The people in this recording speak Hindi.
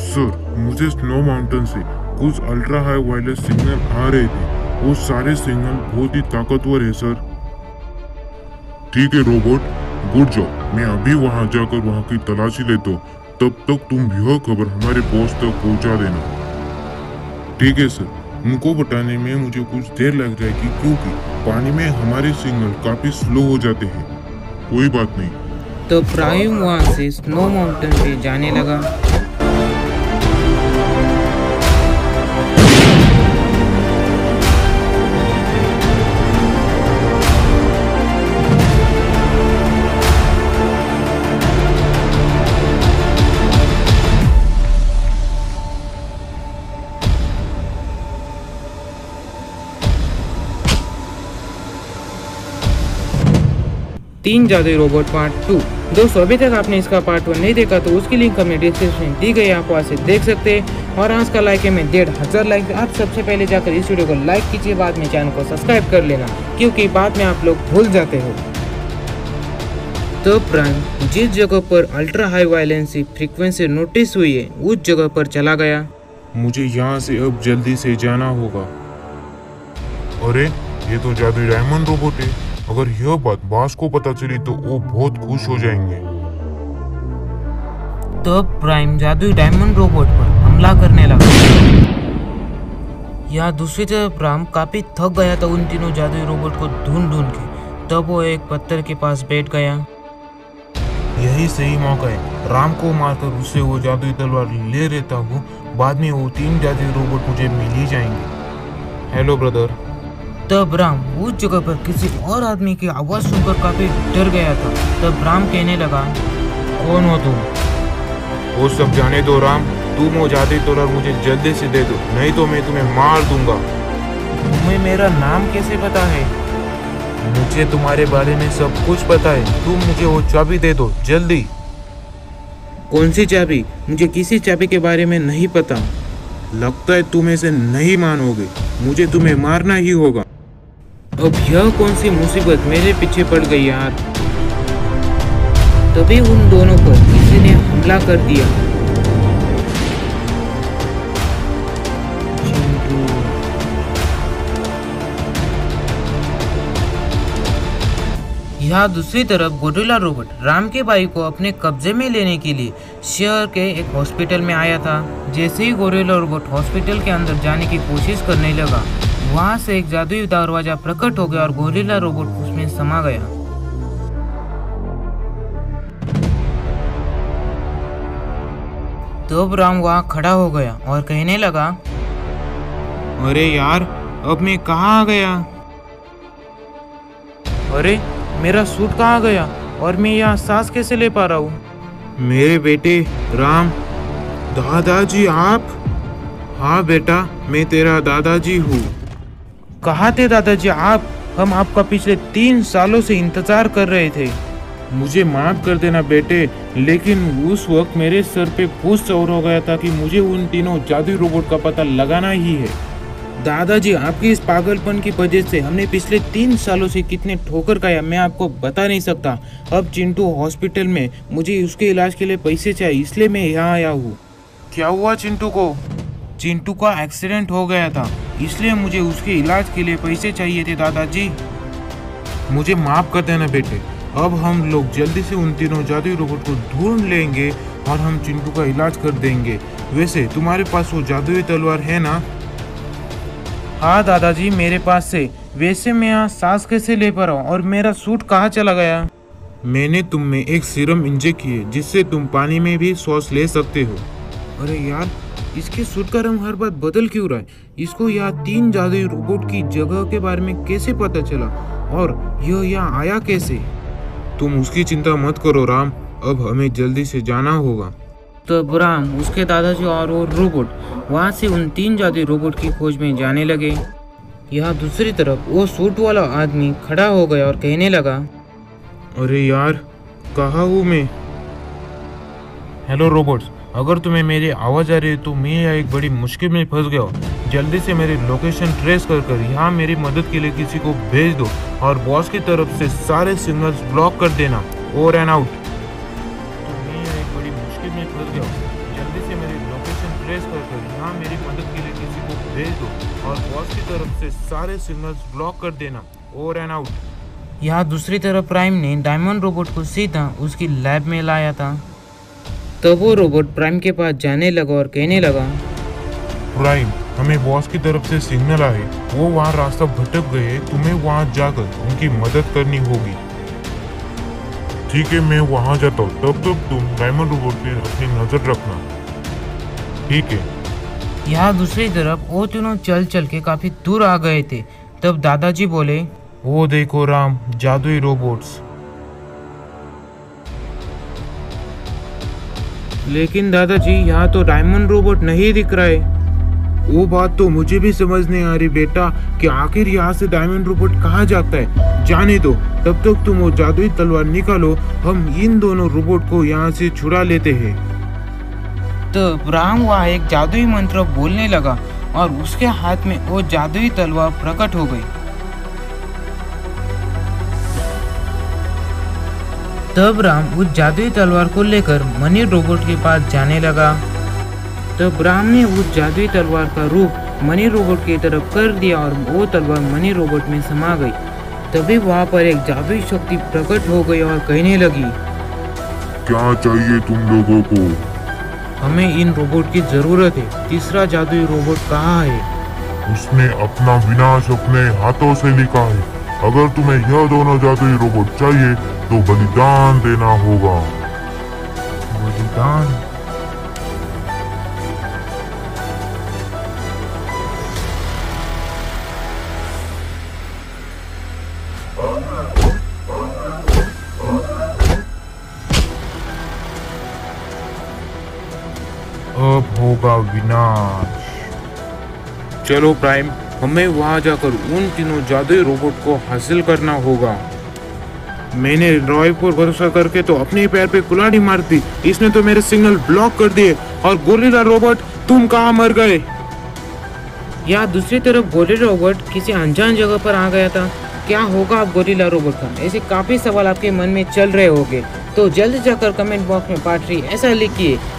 सर, मुझे स्नो माउंटेन से कुछ अल्ट्रा हाई वायरलेस सिग्नल आ रहे थे। वो सारे सिग्नल बहुत ही ताकतवर है सर। ठीक है रोबोट, गुड जॉब। मैं अभी वहां जाकर वहां की तलाशी लेता हूँ। तब तक तुम यह खबर हमारे बॉस तक पहुंचा देना। ठीक है सर। उनको बताने में मुझे कुछ देर लग जाएगी क्योंकि पानी में हमारे सिग्नल काफी स्लो हो जाते हैं। कोई बात नहीं। तो प्राइम वहां से स्नो माउंटेन पे जाने लगा। तीन जादुई रोबोट पार्ट 2। दोस्तों अभी तक आपने इसका पार्ट 1 नहीं देखा तो उसकी लिंक हमने डिस्क्रिप्शन में दी गई है, आप वहाँ से देख सकते हैं। और आज का लाइक है में 1500 लाइक। आप सबसे पहले जाकर इस वीडियो को लाइक कीजिए, बाद में चैनल को सब्सक्राइब कर लेना क्योंकि बाद में आप लोग भूल जाते हो। तो प्राइम जिस जगह पर अल्ट्रा हाई वायलेंसी फ्रीक्वेंसी नोटिस हुई है उस जगह पर चला गया। मुझे यहाँ से अब जल्दी से जाना होगा। अरे ये तो जादुई डायमंड रोबोट है। अगर यह बात बॉस को पता चली तो वो बहुत खुश हो जाएंगे। तो प्राइम जादुई डायमंड रोबोट पर हमला करने लगा। यहाँ दूसरी तरफ राम काफी थक गया था उन तीनों जादुई रोबोट को ढूंढ ढूंढ के। तब वो एक पत्थर के पास बैठ गया। यही सही मौका है। राम को मारकर उससे वो जादुई तलवार ले लेता हूँ। बाद में वो तीन जादुई रोबोट मुझे मिल ही जाएंगे। Hello brother. तब राम उस जगह पर किसी और आदमी की आवाज सुनकर काफी डर गया था। तब राम कहने लगा, कौन हो तुम? वो सब जाने दो राम। तुम वो जादुई तलवार मुझे जल्दी से दे दो, नहीं तो मैं तुम्हें मार दूंगा। तुम्हें मेरा नाम कैसे पता है? मुझे तुम्हारे बारे में सब कुछ पता है। तुम मुझे वो चाबी दे दो जल्दी। कौन सी चाबी? मुझे किसी चाबी के बारे में नहीं पता। लगता है तुम इसे नहीं मानोगे। मुझे तुम्हें मारना ही होगा। अब यह कौन सी मुसीबत मेरे पीछे पड़ गई यार। तभी उन दोनों पर किसी ने हमला कर दिया। यहाँ दूसरी तरफ गोरिल्ला रोबोट राम के भाई को अपने कब्जे में लेने के लिए शहर के एक हॉस्पिटल में आया था। जैसे ही गोरिल्ला रोबोट हॉस्पिटल के अंदर जाने की कोशिश करने लगा, वहां से एक जादुई दरवाजा प्रकट हो गया और गोरिल्ला रोबोट उसमें समा गया। तब राम वहां खड़ा हो गया और कहने लगा, अरे यार, अब मैं कहाँ आ गया? अरे मेरा सूट कहाँ गया और मैं यहाँ सांस कैसे ले पा रहा हूँ? मेरे बेटे राम। दादाजी आप? हाँ बेटा, मैं तेरा दादाजी हूँ। कहाँ थे दादाजी आप? हम आपका पिछले 3 सालों से इंतजार कर रहे थे। मुझे माफ कर देना बेटे, लेकिन उस वक्त मेरे सर पे भूत सवार हो गया था कि मुझे उन तीनों जादुई रोबोट का पता लगाना ही है। दादाजी आपकी इस पागलपन की वजह से हमने पिछले 3 सालों से कितने ठोकर खाया मैं आपको बता नहीं सकता। अब चिंटू हॉस्पिटल में, मुझे उसके इलाज के लिए पैसे चाहिए, इसलिए मैं यहाँ आया हूँ। क्या हुआ चिंटू को? चिंटू का एक्सीडेंट हो गया था, इसलिए मुझे उसके इलाज के लिए पैसे चाहिए थे दादाजी। मुझे माफ कर देना बेटे। अब हम लोग जल्दी से उन तीनों जादुई रोबोट को ढूंढ लेंगे और हम चिंटू का इलाज कर देंगे। वैसे तुम्हारे पास वो जादुई तलवार है ना? हाँ दादाजी मेरे पास से। वैसे मैं यहाँ सांस कैसे ले पा रहा हूँ और मेरा सूट कहाँ चला गया? मैंने तुम में एक सीरम इंजेक्ट किए जिससे तुम पानी में भी सांस ले सकते हो। अरे यार, इसके सूट का रंग हर बार बदल क्यों रहा है? इसको यहाँ 3 जादुई रोबोट की जगह के बारे में कैसे पता चला और यह यहाँ आया कैसे? तुम उसकी चिंता मत करो राम, अब हमें जल्दी से जाना होगा। तो राम, उसके दादाजी और वो रोबोट वहाँ से उन 3 जादुई रोबोट की खोज में जाने लगे। यहाँ दूसरी तरफ वो सूट वाला आदमी खड़ा हो गया और कहने लगा, अरे यार, कहाँ हूँ मैं? हेलो रोबोट्स, अगर तुम्हें मेरी आवाज़ आ रही है तो मैं यहाँ एक बड़ी मुश्किल में फंस गया हूँ। जल्दी से मेरी लोकेशन ट्रेस कर यहाँ मेरी मदद के लिए किसी को भेज दो और बॉस की तरफ से सारे सिग्नल्स ब्लॉक कर देना। Over and out. तो मैं यहाँ एक बड़ी मुश्किल में फंस गया हूँ, जल्दी से मेरी लोकेशन ट्रेस कर यहाँ मेरी मदद के लिए किसी को भेज दो और बॉस की तरफ से सारे सिग्नल्स ब्लॉक कर देना। Over and out. यहाँ दूसरी तरफ प्राइम ने डायमंड रोबोट को सीधा उसकी लैब में लाया था। तब वो रोबोट प्राइम के पास जाने लगा और कहने लगा, प्राइम, हमें बॉस की तरफ से सिग्नल आए, वो वहाँ रास्ता भटक गए, तुम्हें वहाँ जाकर उनकी मदद करनी होगी। ठीक है, मैं वहाँ जाता हूँ, तब तक तुम डायमंड रोबोट पे अपनी नजर रखना। ठीक है। यहाँ दूसरी तरफ वो तीनों चल चल के काफी दूर आ गए थे। तब दादाजी बोले, वो देखो राम, जादुई रोबोट्स। लेकिन दादाजी, यहाँ तो डायमंड रोबोट नहीं दिख रहा है। वो बात तो मुझे भी समझ नहीं आ रही बेटा कि आखिर यहाँ से डायमंड रोबोट कहाँ जाता है। जाने दो, तब तक तुम वो जादुई तलवार निकालो, हम इन दोनों रोबोट को यहाँ से छुड़ा लेते हैं। तब राम वहाँ एक जादुई मंत्र बोलने लगा और उसके हाथ में वो जादुई तलवार प्रकट हो गई। तब राम उस जादुई तलवार को लेकर मनी रोबोट के पास जाने लगा। तब राम ने उस जादुई तलवार का रूप मनी रोबोट की तरफ कर दिया और वो तलवार मनी रोबोट में समा गई। तभी वहाँ पर एक जादुई शक्ति प्रकट हो गई और कहने लगी, क्या चाहिए तुम लोगों को? हमें इन रोबोट की जरूरत है। तीसरा जादुई रोबोट कहाँ है? उसने अपना विनाश अपने हाथों से लिखा है। अगर तुम्हें यह दोनों जादुई रोबोट चाहिए तो बलिदान देना होगा। बलिदान? अब होगा विनाश। चलो प्राइम, हमें वहां जाकर उन तीनों जादुई रोबोट को हासिल करना होगा। मैंने रॉय पर भरोसा करके तो अपने ही पैर पे कुल्हाड़ी मार दी। इसने तो मेरे सिग्नल ब्लॉक कर दिए। और गोरिल्ला रोबोट, तुम कहाँ मर गए? या दूसरी तरफ गोरिल्ला रोबोट किसी अनजान जगह पर आ गया था। क्या होगा अब गोरिल्ला रोबोट का? ऐसे काफी सवाल आपके मन में चल रहे होंगे। तो जल्द जाकर कमेंट बॉक्स में पार्ट 3 ऐसा लिखिए